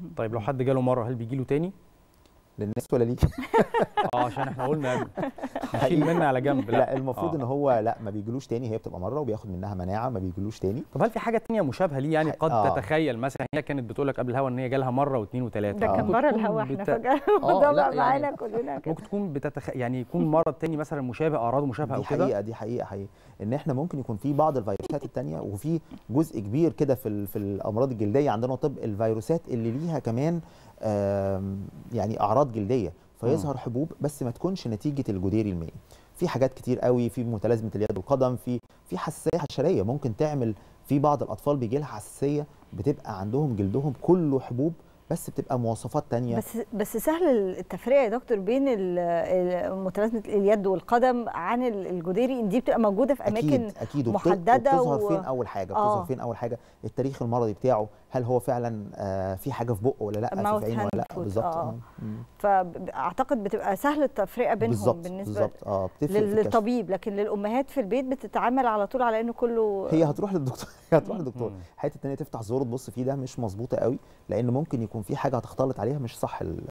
طيب لو حد جاله مره هل بيجي له تاني؟ للناس ولا ليك؟ عشان احنا قلنا شيل منها على جنب. لا المفروض ان هو لا ما بيجيلوش تاني، هي بتبقى مره وبياخد منها مناعه، ما بيجيلوش تاني. طب هل في حاجه تانية مشابهه ليه؟ يعني قد تتخيل مثلا، هي كانت بتقول لك قبل الهوا ان هي جالها مره واثنين وثلاثه، ده كان بره الهوا، احنا فجاه الموضوع معانا كلنا كده. ممكن تكون يعني يكون مرض تاني مثلا مشابه، اعراضه مشابهه او كده. دي حقيقه ان احنا ممكن يكون في بعض الفيروسات التانية، وفي جزء كبير كده في الامراض الجلديه عندنا. طب الفيروسات اللي ليها كمان يعني اعراض جلديه، فيظهر حبوب بس ما تكونش نتيجه الجديري المائي. في حاجات كتير قوي، في متلازمه اليد والقدم، في حساسيه حشريه ممكن تعمل. في بعض الاطفال بيجي لها حساسيه، بتبقى عندهم جلدهم كله حبوب بس بتبقى مواصفات تانية. بس سهل التفرقه يا دكتور بين متلازمه اليد والقدم عن الجديري، ان دي بتبقى موجوده في اماكن أكيد محدده. بتظهر فين اول حاجه؟ بتظهر فين اول حاجه؟ التاريخ المرضي بتاعه، هل هو فعلا في حاجه في بقه ولا لا، في عينه ولا لا؟ بالظبط. فاعتقد بتبقى سهل التفرقه بينهم بالنسبه للطبيب، لكن للامهات في البيت بتتعامل على طول على انه كله هي هتروح للدكتور. الحته الثانيه تفتح زور تبص فيه، ده مش مظبوطه قوي، لان ممكن يكون في حاجه هتختلط عليها مش صح